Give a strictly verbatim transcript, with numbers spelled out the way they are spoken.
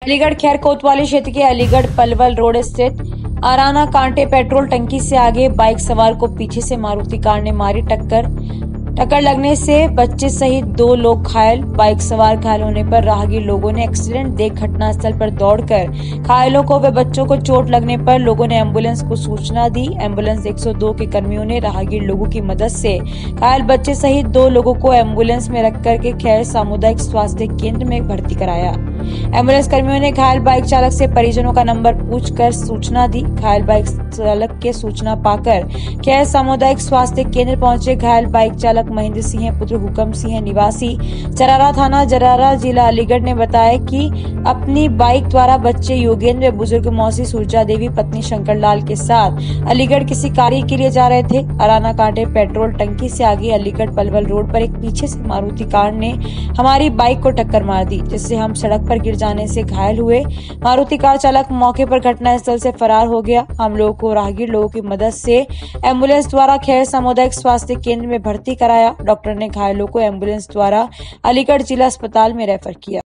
अलीगढ़ खैर कोतवाली क्षेत्र के अलीगढ़ पलवल रोड स्थित आराना कांटे पेट्रोल टंकी से आगे बाइक सवार को पीछे से मारुति कार ने मारी टक्कर। टक्कर लगने से बच्चे सहित दो लोग घायल। बाइक सवार घायल होने पर राहगीर लोगों ने एक्सीडेंट देख घटनास्थल पर दौड़कर घायलों को व बच्चों को चोट लगने पर लोगों ने एम्बुलेंस को सूचना दी। एम्बुलेंस एक सौ दो के कर्मियों ने राहगीर लोगों की मदद से घायल बच्चे सहित दो लोगों को एम्बुलेंस में रखकर के खैर सामुदायिक स्वास्थ्य केंद्र में भर्ती कराया। एम्बुलेंस कर्मियों ने घायल बाइक चालक से परिजनों का नंबर पूछकर सूचना दी। घायल बाइक चालक के सूचना पाकर खैर सामुदायिक स्वास्थ्य केंद्र पहुंचे। घायल बाइक चालक महेंद्र सिंह पुत्र हुकम सिंह निवासी जरारा थाना जरारा जिला अलीगढ़ ने बताया कि अपनी बाइक द्वारा बच्चे योगेंद्र बुजुर्ग मौसी सुरजा देवी पत्नी शंकर लाल के साथ अलीगढ़ किसी कार्य के लिए जा रहे थे। अराना कांटे पेट्रोल टंकी से आगे अलीगढ़ पलवल रोड पर एक पीछे से मारुति कार ने हमारी बाइक को टक्कर मार दी, जिससे हम सड़क पर गिर जाने से घायल हुए। मारुति कार चालक मौके पर घटनास्थल से फरार हो गया। हम लोगों को राहगीर लोगों की मदद से एम्बुलेंस द्वारा खैर सामुदायिक स्वास्थ्य केंद्र में भर्ती कराया। डॉक्टर ने घायलों को एम्बुलेंस द्वारा अलीगढ़ जिला अस्पताल में रेफर किया।